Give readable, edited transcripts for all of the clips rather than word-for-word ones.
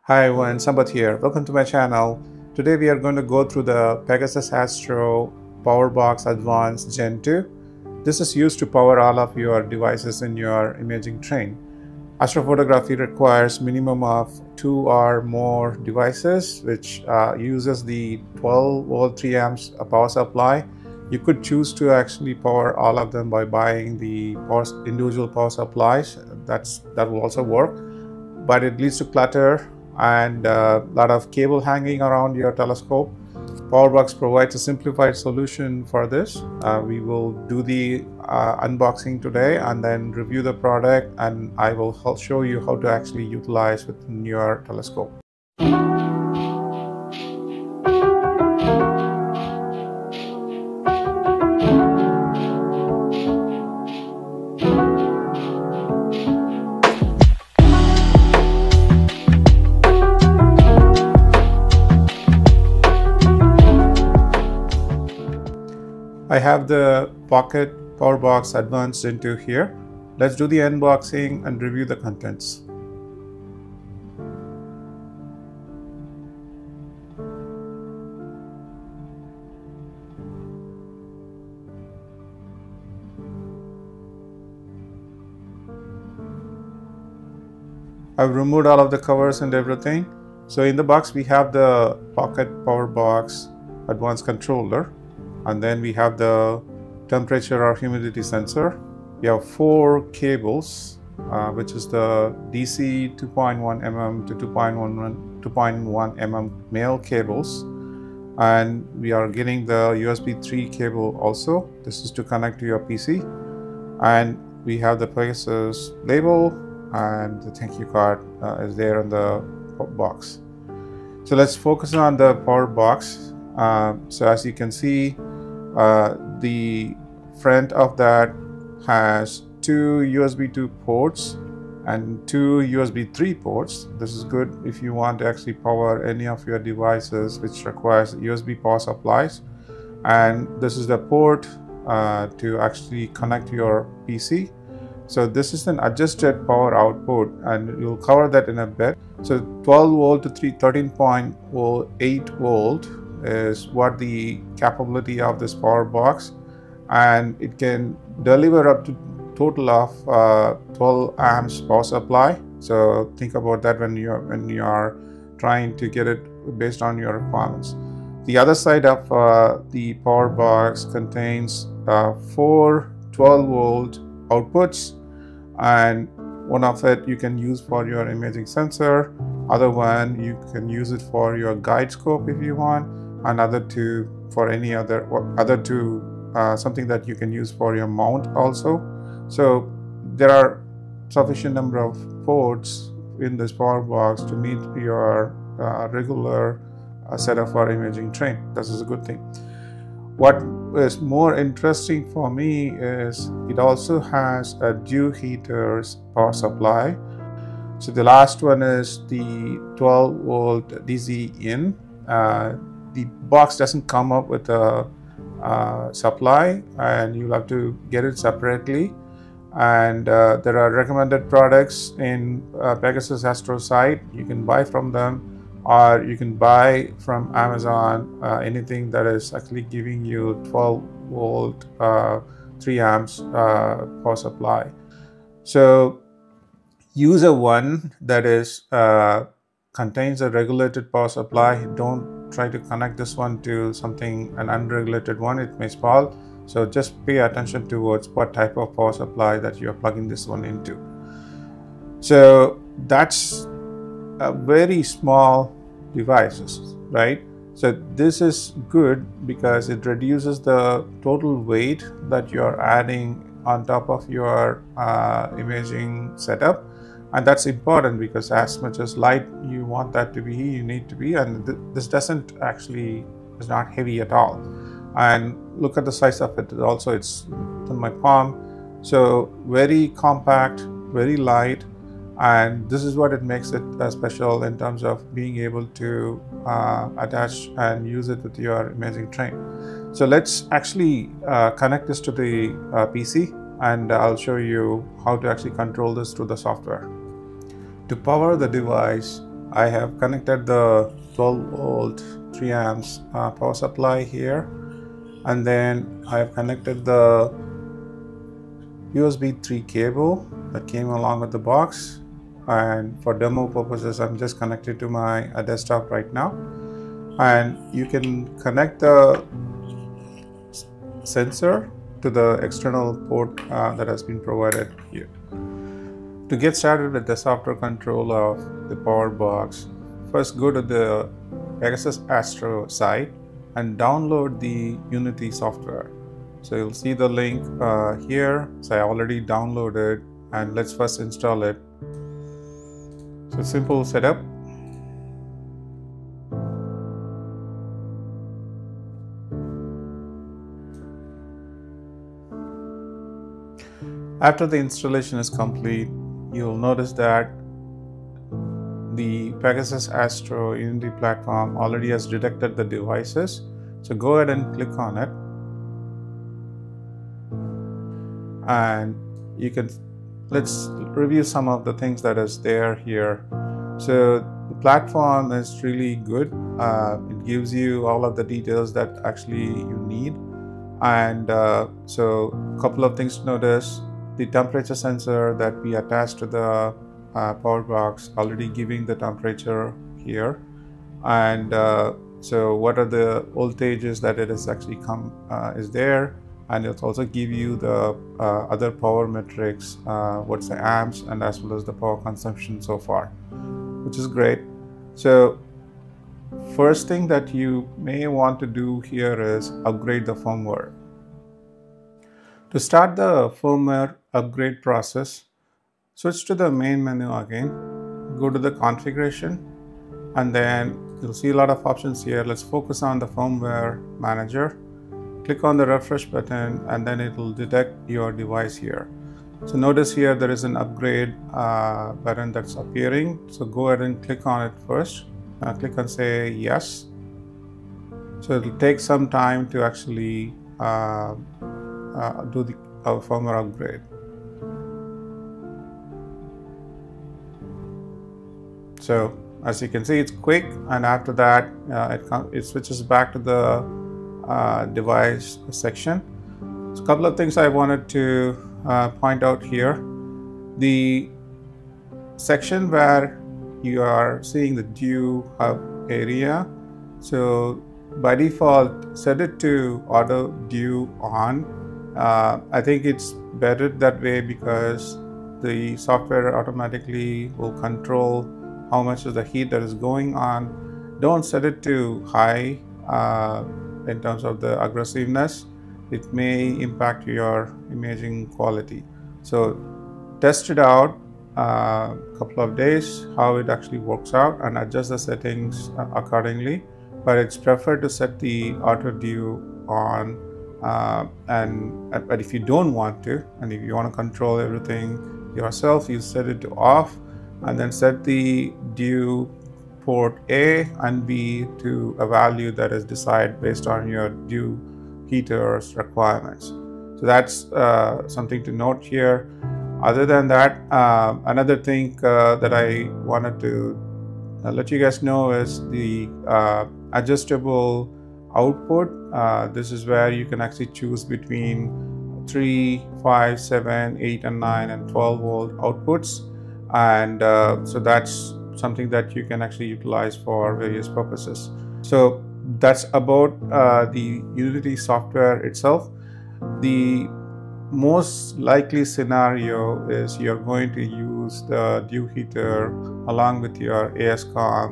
Hi everyone, Sambat here. Welcome to my channel. Today we are going to go through the Pegasus Astro Powerbox Advance Gen2. This is used to power all of your devices in your imaging train. Astrophotography requires minimum of 2 or more devices, which uses the 12 volt 3 amps power supply. You could choose to actually power all of them by buying the individual power supplies. That will also work, but it leads to clutter and a lot of cable hanging around your telescope. Powerbox provides a simplified solution for this. We will do the unboxing today and then review the product, and I will show you how to actually utilize within your telescope. I have the Pocket Powerbox Advance Gen2 here. Let's do the unboxing and review the contents. I've removed all of the covers and everything. So in the box we have the Pocket Powerbox Advanced Controller. And then we have the temperature or humidity sensor. We have 4 cables, which is the DC 2.1 mm to 2.1 mm male cables. And we are getting the USB 3 cable also. This is to connect to your PC. And we have the Pegasus label, and the thank you card is there on the box. So let's focus on the power box. So as you can see, the front of that has 2 USB 2 ports and 2 USB 3 ports. This is good if you want to actually power any of your devices which requires USB power supplies. And this is the port to actually connect your PC. So this is an adjusted power output, and you'll cover that in a bit. So 12 volt to 13.8 volt is what the capability of this power box, and it can deliver up to total of 12 amps power supply. So think about that when you are trying to get it based on your requirements. The other side of the power box contains 4 12 volt outputs, and one of it you can use for your imaging sensor, other one you can use it for your guide scope if you want, and other two for any other something that you can use for your mount also. So there are sufficient number of ports in this power box to meet your regular setup for imaging train. This is a good thing. What is more interesting for me is it also has a dew heaters power supply. So the last one is the 12 volt DC in. The box doesn't come up with a supply, and you'll have to get it separately. And there are recommended products in Pegasus Astro site. You can buy from them, or you can buy from Amazon anything that is actually giving you 12 volt 3 amps power supply. So user one that is contains a regulated power supply. Don't try to connect this one to an unregulated one, it may spoil. So just pay attention towards what type of power supply that you're plugging this one into. So that's a very small devices, right? So this is good because it reduces the total weight that you're adding on top of your imaging setup. And that's important because as much as light you want that to be, you need to be, and this is not heavy at all. And look at the size of it. Also, it's in my palm. So very compact, very light, and this is what it makes it special in terms of being able to attach and use it with your imaging train. So let's actually connect this to the PC, and I'll show you how to actually control this through the software. To power the device, I have connected the 12 volt 3 amps power supply here, and then I have connected the USB 3 cable that came along with the box, and for demo purposes I'm just connected to my desktop right now. And you can connect the sensor to the external port that has been provided here. To get started with the software control of the Powerbox, first go to the Pegasus Astro site and download the Unity software. So you'll see the link here. So I already downloaded, and let's first install it. So simple setup. After the installation is complete, you'll notice that the Pegasus Astro Unity platform already has detected the devices. So go ahead and click on it, and let's review some of the things that is there here. So the platform is really good. It gives you all of the details that actually you need. And so a couple of things to notice: the temperature sensor that we attached to the Powerbox already giving the temperature here, and so what are the voltages that it is actually is there, and it'll also give you the other power metrics, what's the amps, and as well as the power consumption so far, which is great. So first thing that you may want to do here is upgrade the firmware. To start the firmware upgrade process, switch to the main menu again, go to the configuration, and then you'll see a lot of options here. Let's focus on the firmware manager. Click on the refresh button, and then it will detect your device here. So notice here there is an upgrade button that's appearing. So go ahead and click on it first. Click and say yes. So it will take some time to actually do the firmware upgrade. So as you can see, it's quick, and after that it switches back to the device section. So a couple of things I wanted to point out here. The section where you are seeing the Due Hub area, so by default set it to auto Due on. I think it's better that way because the software automatically will control how much of the heat that is going on. Don't set it to high in terms of the aggressiveness. It may impact your imaging quality. So test it out a couple of days how it actually works out, and adjust the settings accordingly. But it's preferred to set the auto Due on, but if you don't want to, and if you want to control everything yourself, you set it to off, and then set the Due port A and B to a value that is decided based on your Due heater's requirements. So that's something to note here. Other than that, another thing that I wanted to let you guys know is the adjustable output. This is where you can actually choose between 3, 5, 7, 8, and 9 and 12 volt outputs, and so that's something that you can actually utilize for various purposes. So that's about the Unity software itself. The most likely scenario is you're going to use the Due heater along with your ASCOM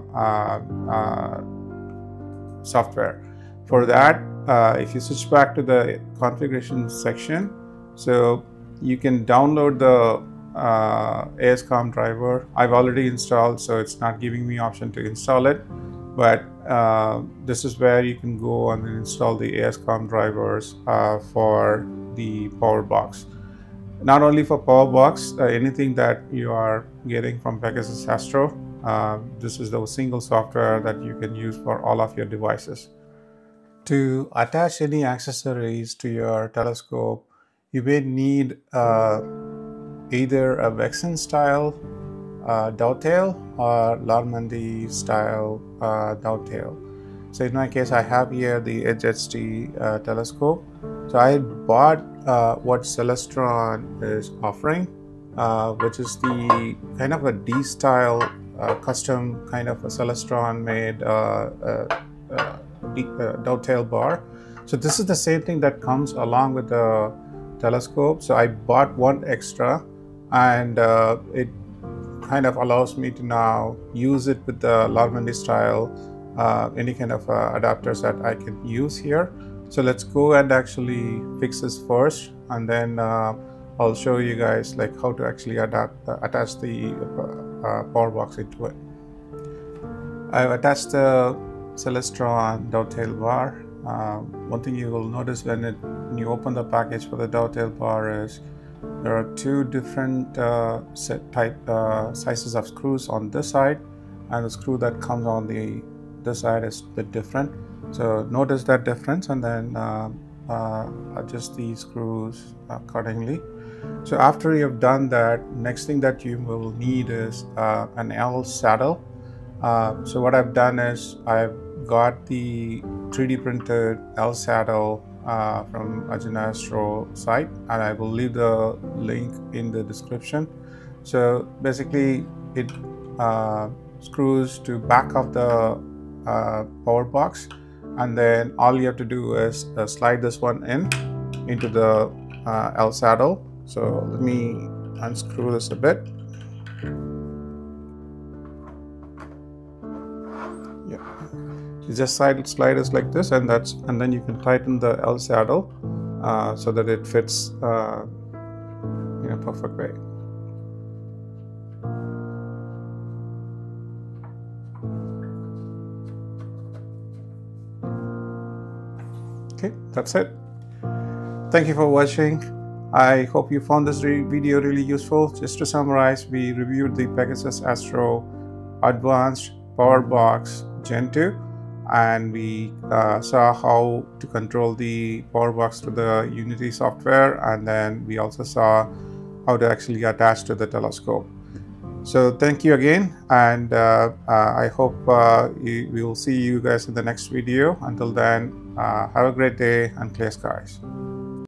software. For that, if you switch back to the configuration section, so you can download the ASCOM driver. I've already installed, so it's not giving me option to install it, but this is where you can go and install the ASCOM drivers for the Powerbox. Not only for Powerbox, anything that you are getting from Pegasus Astro, this is the single software that you can use for all of your devices. To attach any accessories to your telescope, you may need either a Vexen style dovetail or Normandy style dovetail. So in my case, I have here the Edge HT telescope. So I bought what Celestron is offering, which is the kind of a D style custom kind of a Celestron made dovetail bar. So this is the same thing that comes along with the telescope. So I bought one extra, and it kind of allows me to now use it with the Normandy style, any kind of adapters that I can use here. So let's go and actually fix this first, and then I'll show you guys like how to actually attach the Powerbox into it. I've attached the Celestron dovetail bar. One thing you will notice when you open the package for the dovetail bar is there are two different sizes of screws on this side, and the screw that comes on this side is a bit different. So notice that difference, and then adjust the screws accordingly. So after you've done that, next thing that you will need is an L saddle. So what I've done is I've got the 3D printed L saddle from Pegasus Astro site, and I will leave the link in the description. So basically it screws to back of the Powerbox, and then all you have to do is slide this one into the L saddle. So let me unscrew this a bit. Yeah, you just slide it like this, and then you can tighten the L saddle so that it fits in a perfect way. Okay, that's it. Thank you for watching. I hope you found this video really useful. Just to summarize, we reviewed the Pegasus Astro Advanced Powerbox Gen2, and we saw how to control the Powerbox through the Unity software, and then we also saw how to actually attach to the telescope. So thank you again, and I hope we will see you guys in the next video. Until then, have a great day and clear skies.